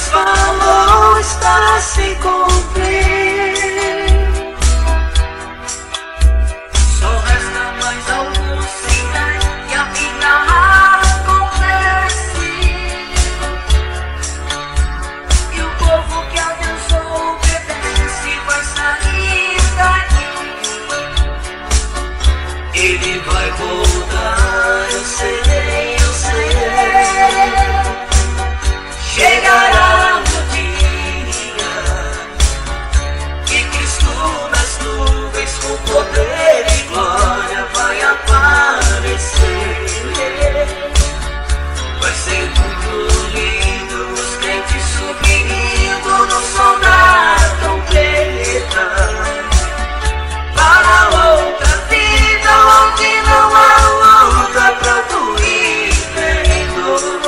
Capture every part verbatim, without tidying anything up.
falou está a se cumprir. Só resta mais alguns sinais e a vida acontece. E o povo que a Deus obedece vai sair daqui. Ele vai voltar, eu sei, eu sei. Chegará o dia que Cristo nas nuvens com poder e glória vai aparecer. Vai ser muito lindo os crentes subindo no som da trombeta para outra vida onde não há luta pra tu ir vendo.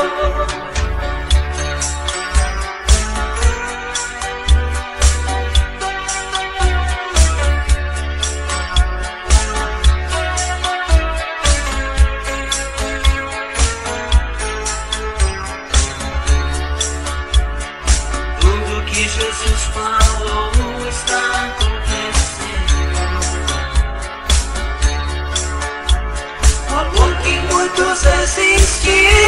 Tudo que Jesus falou está acontecendo. O amor que muitos resistiram